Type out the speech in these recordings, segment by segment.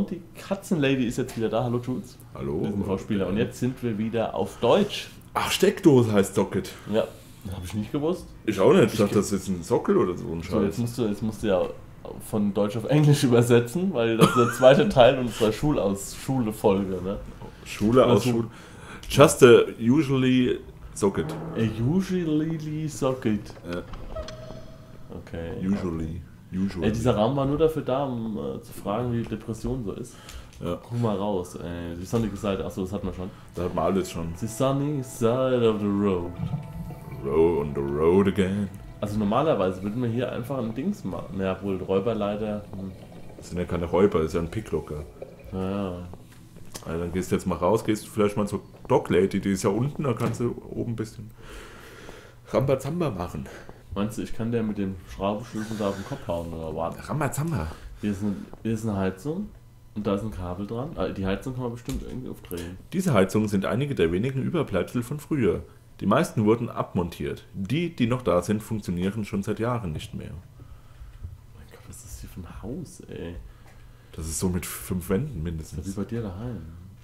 und die Katzenlady ist jetzt wieder da. Hallo Jules. Hallo. Wir sind Schauspieler. Und jetzt sind wir wieder auf Deutsch. Ach, Steckdose heißt Socket. Ja, habe ich nicht gewusst. Ich auch nicht. Ich dachte, das ist ein Sockel oder so ein Scheiß. So, jetzt musst du ja von Deutsch auf Englisch übersetzen, weil das ist der zweite Teil unserer Schule-Folge. Ne? Schule aus Schule. Just a usually socket. A usually socket. Ja. Okay. Usually. Dieser Raum war nur dafür da, um zu fragen, wie Depression so ist. Ja. Guck mal raus. Die sonnige Seite, achso, das hatten wir schon. Da hat man alles schon. The sunny side of the road. Row on the road again. Also normalerweise würden wir hier einfach ein Dings machen. Ja, wohl Räuberleiter. Das sind ja keine Räuber, das ist ja ein Picklocker. Naja. Also dann gehst du jetzt mal raus, gehst du vielleicht mal zur Dog Lady, die ist ja unten, da kannst du oben ein bisschen Rambazamba machen. Meinst du, ich kann der mit dem Schraubenschlüssel da auf den Kopf hauen oder was? Rambazamba. Hier ist eine Heizung und da ist ein Kabel dran. Die Heizung kann man bestimmt irgendwie aufdrehen. Diese Heizungen sind einige der wenigen Überbleibsel von früher. Die meisten wurden abmontiert. Die noch da sind, funktionieren schon seit Jahren nicht mehr. Mein Gott, was ist das hier für ein Haus, ey? Das ist so mit 5 Wänden Das mindestens. ist wie bei dir daheim.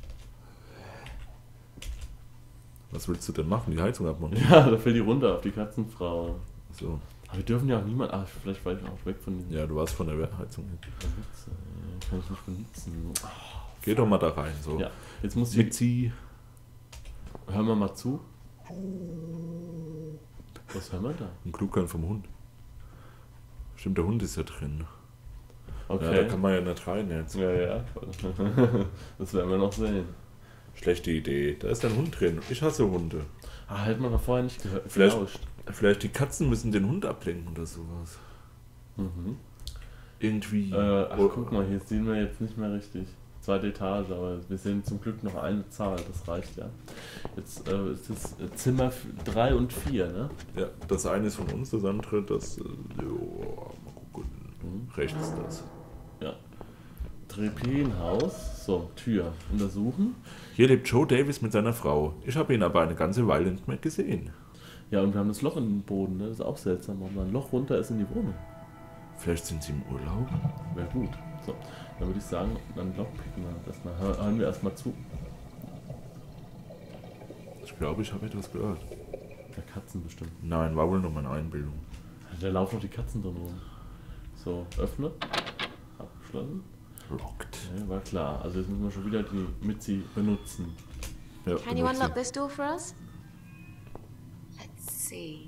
Was willst du denn machen? Die Heizung abmontieren? Ja, da fällt die runter auf die Katzenfrau. So. Aber wir dürfen ja auch niemand. Ach, vielleicht war ich auch weg von den. Ja, du warst von der Heizung. Kann ich nicht benutzen. Geh doch mal da rein. So. Ja, jetzt muss Mit sie. Hören wir mal zu. Was hören wir da? Ein Gluckern vom Hund. Stimmt, der Hund ist ja drin. Okay. Ja, da kann man ja nicht rein jetzt. Ja. Das werden wir noch sehen. Schlechte Idee. Da ist ein Hund drin. Ich hasse Hunde. Ah, hätte man doch vorher nicht gehört. Vielleicht die Katzen müssen den Hund ablenken oder sowas. Mhm. Irgendwie. Ach, guck mal, hier sehen wir jetzt nicht mehr richtig. 2. Etage, aber wir sehen zum Glück noch eine Zahl, das reicht ja. Jetzt ist es Zimmer 3 und 4, ne? Ja, das eine ist von uns, das andere, das. Mal gucken. Rechts das. Ja. Treppenhaus, so, Tür, untersuchen. Hier lebt Joe Davis mit seiner Frau. Ich habe ihn aber eine ganze Weile nicht mehr gesehen. Ja, und wir haben das Loch in den Boden, ne? Das ist auch seltsam, warum da ein Loch runter ist in die Wohnung. Vielleicht sind sie im Urlaub? Wäre gut. So, dann würde ich sagen, dann lockpicken wir. Hören wir erstmal zu. Ich glaube, ich habe etwas gehört. Der Katzen bestimmt. Nein, war wohl nur meine Einbildung. Da laufen noch die Katzen drin rum. So, öffne. Abgeschlossen. Locked. Ja, war klar. Also jetzt müssen wir schon wieder die Mitzi benutzen. Ja, Can you unlock this door for us? Let's see.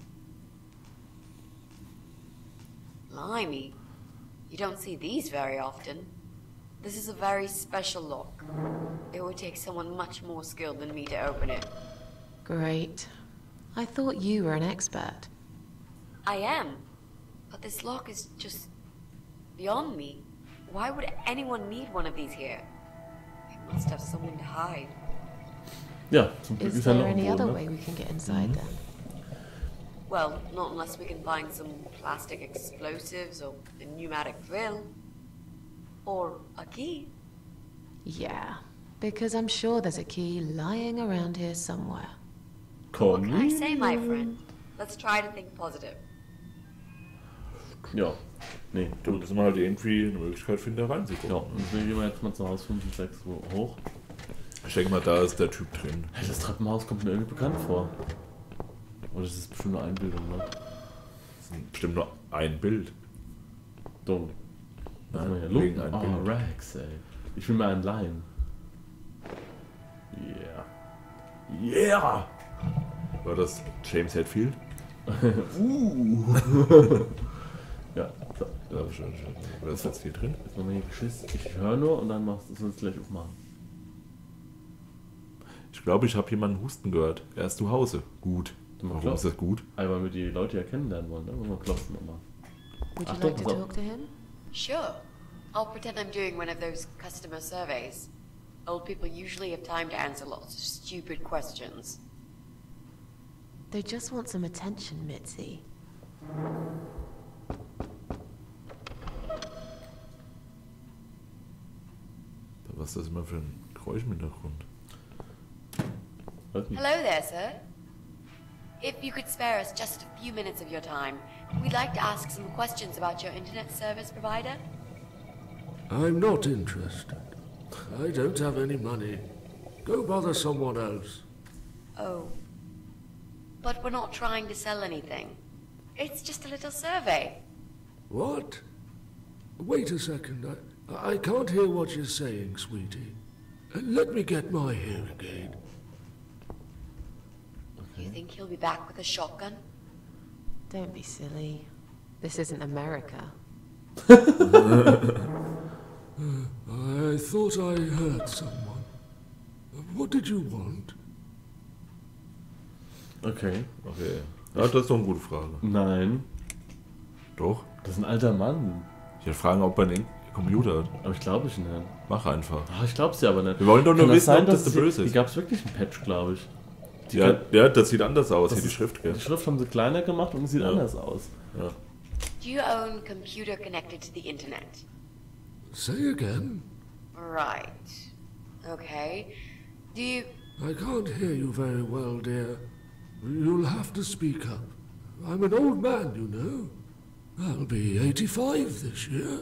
Blimey. You don't see these very often. This is a very special lock. It would take someone much more skilled than me to open it. Great. I thought you were an expert. I am. But this lock is just beyond me. Why would anyone need one of these here? It must have something to hide. Ja, zum Glück Is ist ja noch there ein any other Boden. way we can get inside then? Well, not unless we can find some plastic explosives or a pneumatic drill. Or a key. Yeah, because I'm sure there's a key lying around here somewhere. What can I say, my friend? Let's try to think positive. Ja, nee, Du, dass man halt irgendwie eine Möglichkeit findet, da reinzukommen. Ja, und deswegen gehen wir jetzt mal zu Haus 5 und 6 hoch. Ich denke mal, da ist der Typ drin. Hey, das Treppenhaus kommt mir irgendwie bekannt vor. Oder ist das bestimmt eine Einbildung, ne? Das ist bestimmt nur ein Bild. Dumm. Was Nein, haben wir hier? wegen Lumpen? einem Bild. Rags, ey. Ich will mir einen leihen. Yeah. War das James Hetfield? Ja, so. Ja, schön. Wer ist jetzt hier drin? Jetzt machen wir hier Geschiss. Ich höre nur und dann machst du es gleich aufmachen. Ich glaube, ich habe jemanden husten gehört. Er ist zu Hause. Gut. Du machst Warum klar. ist das gut? Weil wir die Leute ja kennenlernen wollen, ne? Wollen wir klopfen nochmal. Would you Achtung, like to so. talk to him? Sure. I'll pretend I'm doing one of those customer surveys. Old people usually have time to answer lots of stupid questions. They just want some attention, Mitzi. Was ist das immer für ein Geräusch im Hintergrund? Weiß nicht. Hello there, sir. If you could spare us just a few minutes of your time, we'd like to ask some questions about your internet service provider. I'm not interested. I don't have any money. Go bother someone else. Oh. But we're not trying to sell anything. It's just a little survey. What? Wait a second. I can't hear what you're saying, sweetie. Let me get my hearing aid. You think he'll be back with a shotgun? Don't be silly. This isn't America. I thought I heard someone. What did you want? Okay. Okay. Ja, das ist doch eine gute Frage. Nein. Doch. Das ist ein alter Mann. Ich will fragen, ob er einen Computer hat. Aber ich glaube nicht. Mach einfach. Ach, ich glaube es ja aber nicht. Wir wollen doch nur Kann wissen, sein, ob das dass der Böse Hier ist. gab es wirklich einen Patch, glaube ich. Ja, das sieht anders aus, Das hier die ist- Schrift, gell? Die Schrift haben sie kleiner gemacht und es sieht Ja. anders aus. Ja. Do you own computer connected to the internet? Say again? Right. Okay. Do you... I can't hear you very well, dear. You'll have to speak up. I'm an old man, you know. I'll be 85 this year.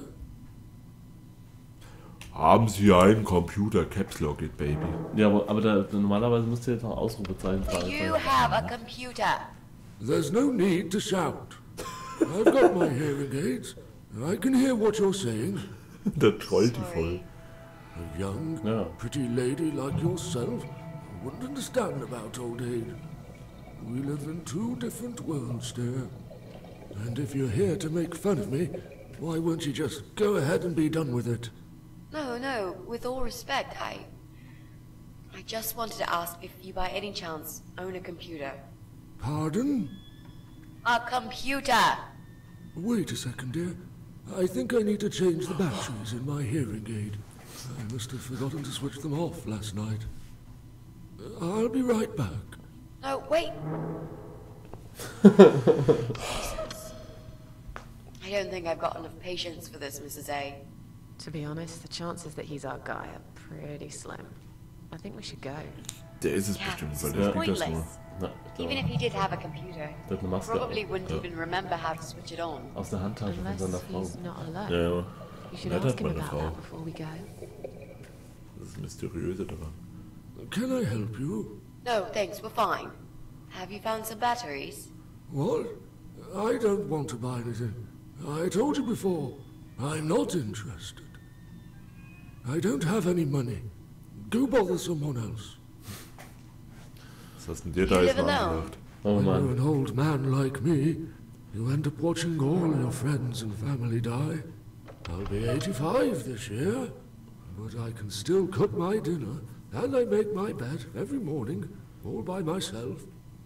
Haben Sie einen Computer? Caps Lock it, baby. Ja, aber normalerweise müsste jetzt noch Ausrufezeichen Do you fragen. have a computer? There's no need to shout. I've got my hearing aids. I can hear what you're saying. Der trollt die voll. A young, Ja. pretty lady like yourself wouldn't understand about old age. We live in two different worlds, dear. And if you're here to make fun of me, why won't you just go ahead and be done with it? No, with all respect, I just wanted to ask if you by any chance own a computer. Pardon? A computer! Wait a second, dear. I think I need to change the batteries in my hearing aid. I must have forgotten to switch them off last night. I'll be right back. No, wait! Jesus. I don't think I've got enough patience for this, Mrs. A. To be honest, the chances that he's our guy are pretty slim. I think we should go. Der ist es Yeah, bestimmt, this weil is der spielt das nur. pointless. Na, Even if he did have a computer, der hat eine Maske probably auf. wouldn't even remember how to switch it on. Aus der Handtasche von Unless seiner Frau. he's not alone. Ja, You should Nett ask hat him meine about Frau. that before we go. Das ist das Mysteriöse daran. Can I help you? No, thanks, we're fine. Have you found some batteries? What? I don't want to buy anything. I told you before, I'm not interested. I don't have any money. Go bother someone else. Was hast denn dir da jetzt live mal alone? angedacht? Oh When you're Mann. an old man like me, you end up watching all your friends and family die. I'll be 85 this year, but I can still cook my dinner, and I make my bed every morning, all by myself.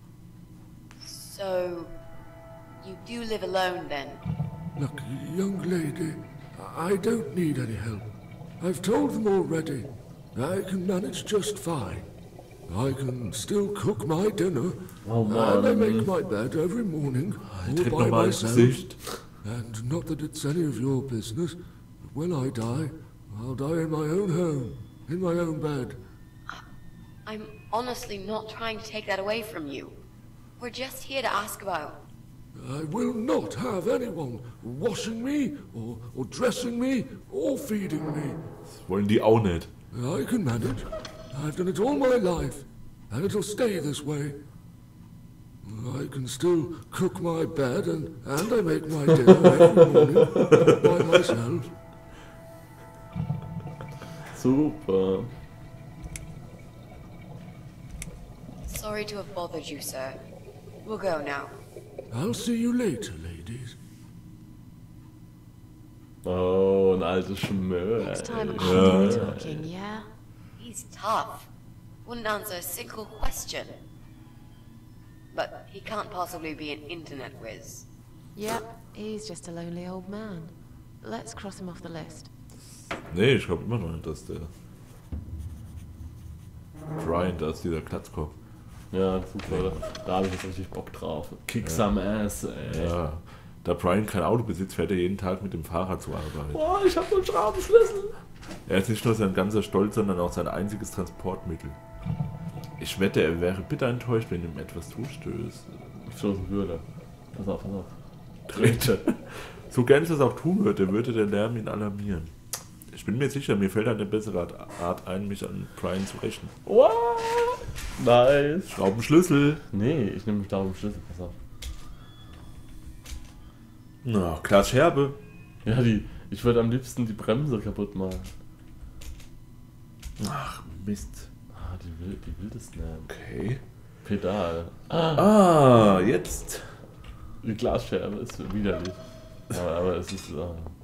So, you do live alone then? Look, young lady, I don't need any help. I've told them already. I can manage just fine. I can still cook my dinner, Oh and I make Mann. my bed every morning, Tritt all by nochmal ins myself. Gesicht. And not that it's any of your business, but when I die, I'll die in my own home, in my own bed. I'm honestly not trying to take that away from you. We're just here to ask about... I will not have anyone washing me, or dressing me, or feeding me. Das wollen die auch nicht. I can manage. I've done it all my life, and it'll stay this way. I can still cook my bed, and I make my dinner every morning by myself. Super. Sorry to have bothered you, sir. We'll go now. I'll see you later, ladies. Oh, ein altes Schmör. Next time ey. I'll do the talking, yeah? He's tough. Wouldn't answer a single question. But he can't possibly be an internet whiz. Yep, he's just a lonely old man. Let's cross him off the list. Nee, ich glaube immer noch nicht, dass der Brian, da ist dieser Glatzkopf. Ja, super. Da habe ich jetzt richtig Bock drauf. Kick some ass, ey. Ja. Da Brian kein Auto besitzt, fährt er jeden Tag mit dem Fahrrad zur Arbeit. Boah, ich hab so einen Schraubenschlüssel. Er ist nicht nur sein ganzer Stolz, sondern auch sein einziges Transportmittel. Ich wette, er wäre bitter enttäuscht, wenn ihm etwas zustößt. Stoßen würde. Pass auf, pass auf. Dritte. So gern es das auch tun würde, würde der Lärm ihn alarmieren. Ich bin mir sicher, mir fällt eine bessere Art ein, mich an Brian zu rächen. What? Nice. Schraubenschlüssel. Nee, ich nehme mich darum Schlüssel. Pass auf. Na, Glasscherbe. Ja, ich würde am liebsten die Bremse kaputt machen. Ach, Mist. Ah, die will das nicht. Okay. Pedal. Ah, jetzt. Die Glasscherbe ist widerlich. Aber es ist...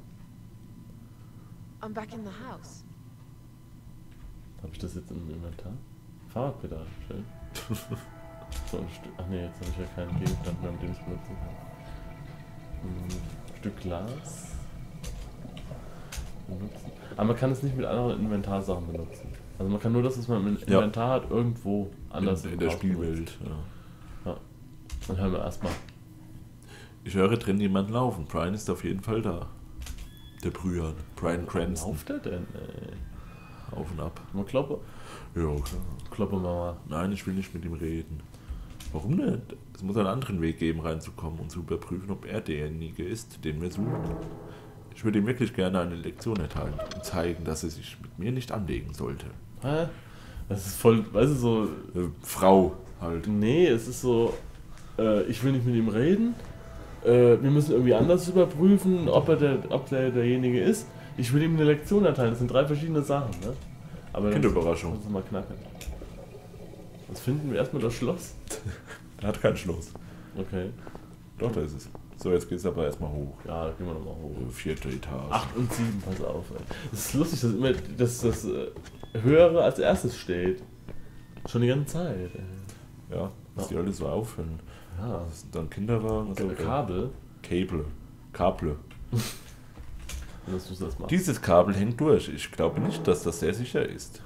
I'm back in the house. Habe ich das jetzt im Inventar? Fahrradpedal, schön. So ein Stück. Ach nee, jetzt habe ich ja keinen Gegenstand mehr, mit dem ich benutzen kann. Ein Stück Glas. Benutzen. Aber man kann es nicht mit anderen Inventarsachen benutzen. Also man kann nur das, was man im Inventar hat, irgendwo anders in der Haus Spielwelt. benutzen. Ja. Dann hören wir erstmal. Ich höre drin jemanden laufen. Brian ist auf jeden Fall da. Der Brian Cranston. Lauft der denn? Ey? Auf und ab. Mal kloppe. Ja, klar. Kloppe mal. Nein, ich will nicht mit ihm reden. Warum nicht? Es muss einen anderen Weg geben, reinzukommen und zu überprüfen, ob er derjenige ist, den wir suchen. Ich würde ihm wirklich gerne eine Lektion erteilen und zeigen, dass er sich mit mir nicht anlegen sollte. Hä? Das ist voll, weißt du, so... Frau halt. Nee, es ist so, ich will nicht mit ihm reden. Wir müssen irgendwie anders überprüfen, ob der derjenige ist. Ich will ihm eine Lektion erteilen. Das sind 3 verschiedene Sachen, ne? Aber Kinderüberraschung. Das ist mal knacken. Was finden wir erstmal das Schloss? Er hat kein Schloss. Okay. Doch, da ist es. So, jetzt geht's aber erstmal hoch. Ja, gehen wir nochmal hoch. 4. Etage. 8 und 7, pass auf, ey. Es ist lustig, dass immer das Höhere als erstes steht. Schon die ganze Zeit, ey. Ja, dass die alle so auffüllen. Ja. Das sind dann Kinderwagen. Also Kabel. Kable. Und das muss das machen. Dieses Kabel hängt durch. Ich glaube nicht, dass das sehr sicher ist.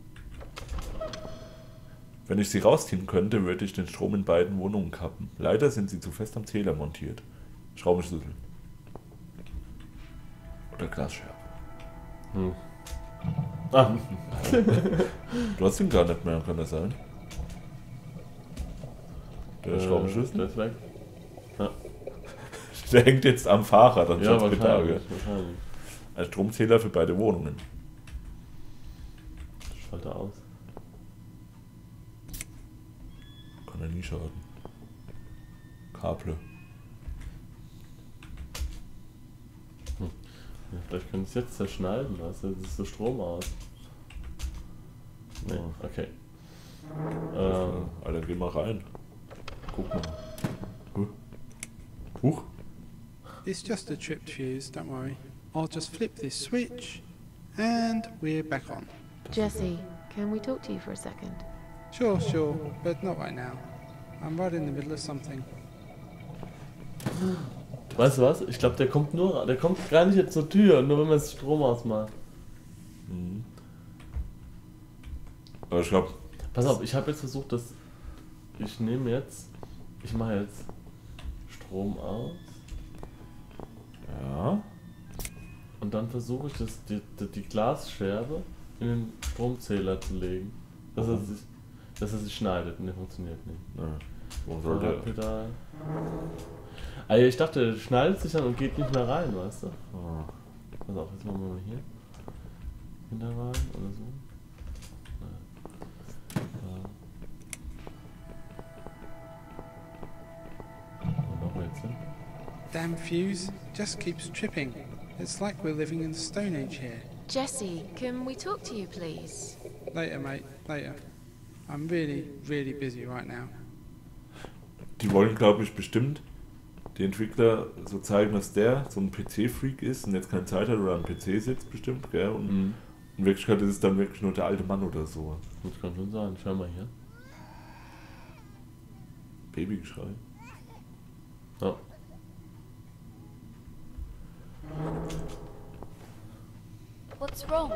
Wenn ich sie rausziehen könnte, würde ich den Strom in beiden Wohnungen kappen. Leider sind sie zu fest am Zähler montiert. Schraubenschlüssel. Oder Glasscherbe. Ah, Du hast ihn gar nicht mehr, kann das sein? Der Schraubenschlüssel? Der ist weg. Der hängt jetzt am Fahrrad anstatt Ja, Pedale. wahrscheinlich. Ein Stromzähler für beide Wohnungen. Schalte aus. Kann ja nie schaden. Kable. Ja, vielleicht können wir es jetzt zerschneiden, weißt du? Das ist so Strom aus. Nee, okay. Alter, geh mal rein. Guck mal. Huch. It's just a tripped fuse, don't worry. I'll just flip this switch, and we're back on. Jesse, can we talk to you for a second? Sure, but not right now. I'm right in the middle of something. Weißt du was? Ich glaube, der kommt gar nicht jetzt zur Tür, nur wenn man das Strom ausmacht. Aber ich glaube. Pass auf, ich habe jetzt versucht, dass ich mache jetzt Strom aus. Ja. Und dann versuche ich die Glasscherbe in den Stromzähler zu legen. Dass er sich schneidet und der funktioniert nicht. Ja. Warum soll der? Pedal. Also ich dachte, der schneidet sich dann und geht nicht mehr rein, weißt du? Ah. Pass auf, jetzt machen wir mal hier. Hinterwagen oder so. Wo machen wir jetzt hin? Damn fuse just keeps tripping. It's like we're living in the Stone Age here. Jesse, can we talk to you, please? Later, mate, later. I'm really, really busy right now. Die wollen, glaube ich, bestimmt die Entwickler so zeigen, dass der so ein PC-Freak ist und jetzt keine Zeit hat oder am PC sitzt bestimmt, gell? Und in Wirklichkeit ist es dann wirklich nur der alte Mann oder so. Das kann schon sein. Schau mal hier. Babygeschrei. Ja. What's wrong?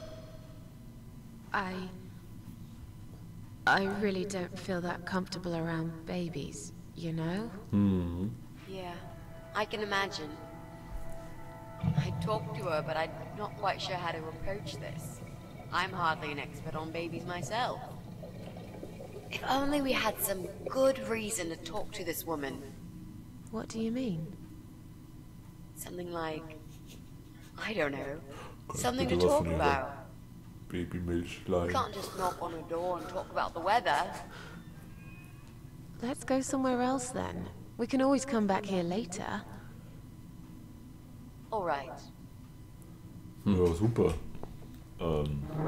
I really don't feel that comfortable around babies, you know? Yeah, I can imagine. I talked to her, but I'm not quite sure how to approach this. I'm hardly an expert on babies myself. If only we had some good reason to talk to this woman. What do you mean? Something like, I don't know, Something to bitte was talk von ihrer about. Babymilch We leihen? can't just knock on a door and talk about the weather. Let's go somewhere else then. We can always come back here later. All right. Ja, super. Ja,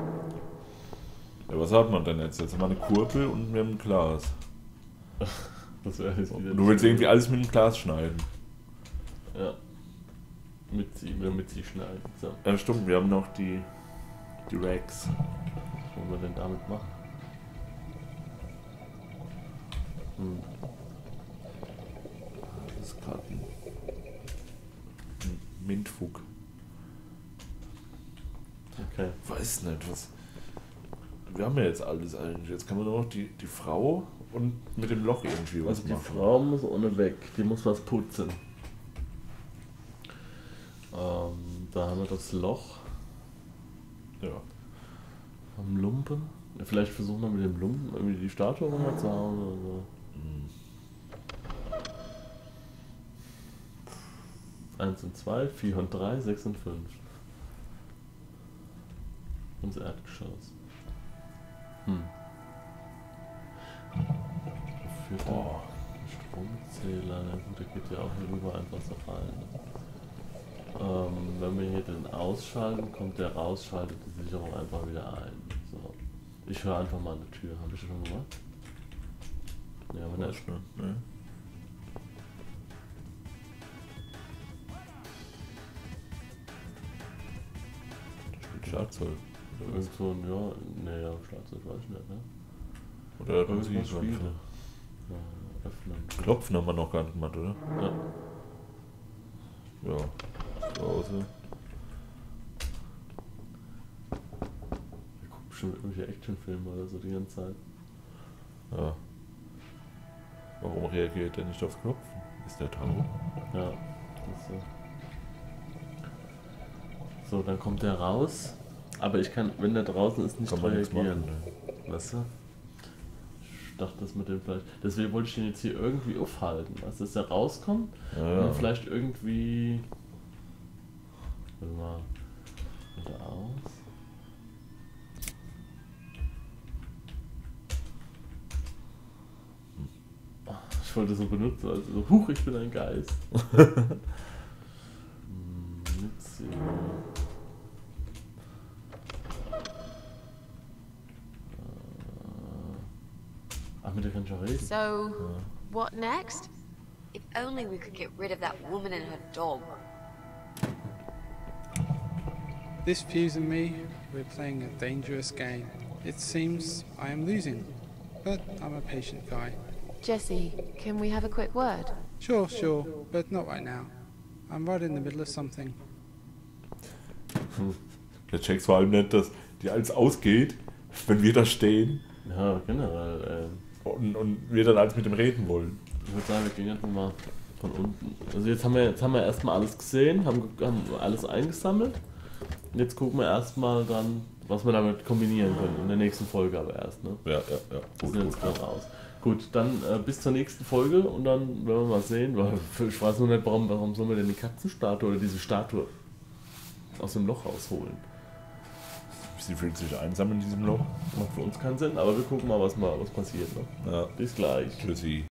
was hat man denn jetzt? Jetzt haben wir eine Kurbel und wir haben ein Glas. Das wäre jetzt wieder. Du willst irgendwie alles mit dem Glas schneiden. Ja. Mit sie schneiden. So. Ja, stimmt, wir haben noch die Racks. Was wollen wir denn damit machen? Das ist gerade ein Mintfug. Okay. Weiß nicht, was. Wir haben ja jetzt alles eigentlich. Jetzt kann man nur noch die Frau und mit dem Loch irgendwie was Also die machen. Frau muss ohne weg, die muss was putzen. Da haben wir das Loch Ja. am Lumpen. Ja, vielleicht versuchen wir mit dem Lumpen irgendwie die Statue nochmal zu hauen oder so. 1 und 2, 4 und 3, 6 und 5. Ins Erdgeschoss. Für Boah. Stromzähler, na gut, der geht ja auch hier rüber einfach so rein. Wenn wir hier den ausschalten, kommt der raus, schaltet die Sicherung einfach wieder ein. So. Ich höre einfach mal an der Tür. Habe ich schon gemacht? Ja, wenn er Weiß nicht, ne? Da spielt Schlagzeug. irgend so ein, ja, naja, Schlagzeug weiß ich nicht, ne? Oder Musik. Irgendwas spielen. einfach. Ja, öffnen. Klopfen haben wir noch gar nicht gemacht, oder? Ja. Ja. Zu Hause. Wir gucken bestimmt irgendwelche Actionfilme oder so die ganze Zeit. Ja. Warum reagiert er nicht aufs Klopfen? Ist der taub? Ja, das ist so. So, dann kommt der raus. Aber ich kann, wenn der draußen ist, nicht Kann man nichts reagieren. machen, ne? Weißt du? Ich dachte, das mit dem vielleicht. Deswegen wollte ich den jetzt hier irgendwie aufhalten. Weißt du, dass der rauskommt Ja, und ja. dann vielleicht irgendwie. Warte mal. Wieder aus. Ich wollte so benutzen, also so, huch, ich bin ein Geist. Mitzi. Ach, mit der kann ich auch reden. So, what next? If only we could get rid of that woman and her dog. This Fuse and me, we're playing a dangerous game. It seems I am losing, but I'm a patient guy. Jesse, can we have a quick word? Sure, but not right now. I'm right in the middle of something. Der checkt vor allem nicht, dass die alles ausgeht, wenn wir da stehen Ja, generell. und wir dann alles mit dem reden wollen. Ich würde sagen, wir gehen einfach mal von unten. Also jetzt haben wir erstmal alles gesehen, haben alles eingesammelt. Und jetzt gucken wir erstmal dann, was wir damit kombinieren können. In der nächsten Folge aber erst, ne? Ja. Wir sind jetzt gerade raus. Gut, dann bis zur nächsten Folge und dann werden wir mal sehen. Weil ich weiß nur nicht, warum sollen wir denn die Katzenstatue oder diese Statue aus dem Loch rausholen. Sie fühlt sich einsam in diesem Loch. Macht für uns keinen Sinn, aber wir gucken mal, was passiert. Ne? Ja. Bis gleich. Tschüssi.